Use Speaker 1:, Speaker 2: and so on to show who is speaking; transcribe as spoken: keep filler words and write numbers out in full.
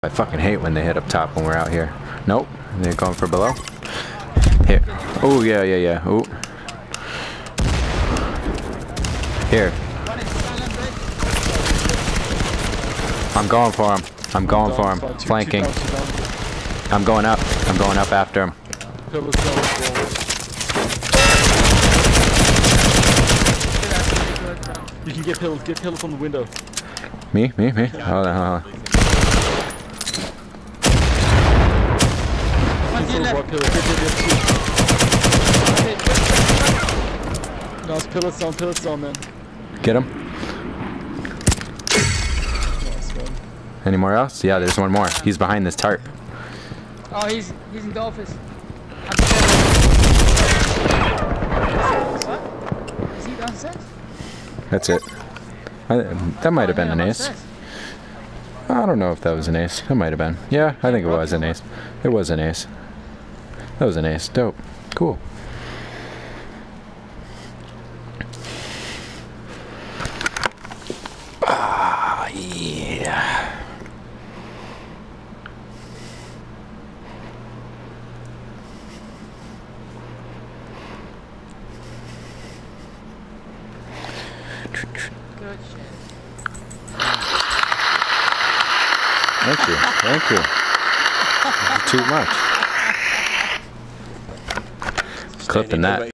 Speaker 1: I fucking hate when they hit up top when we're out here. Nope, they're going for below. Here. Oh, yeah, yeah, yeah. Oh. Here. I'm going for him. I'm going for him. Flanking. I'm going up. I'm going up after him.
Speaker 2: You can get pills. Get pills from the window.
Speaker 1: Me? Me? Me? Hold on, hold on.
Speaker 2: No, it's pillar zone, pillar zone, man.
Speaker 1: Get him. Any more else? Yeah, there's one more. He's behind this tarp.
Speaker 3: Oh, he's he's in the office. What? Is he downstairs?
Speaker 1: That's it. I, that might have been an ace. I don't know if that was an ace. That might have been. Yeah, I think it was an ace. It was an ace. That was an ace. Dope. Cool. Ah, yeah.
Speaker 3: Good shit.
Speaker 1: Thank you. Thank you. Too much. Clipping that.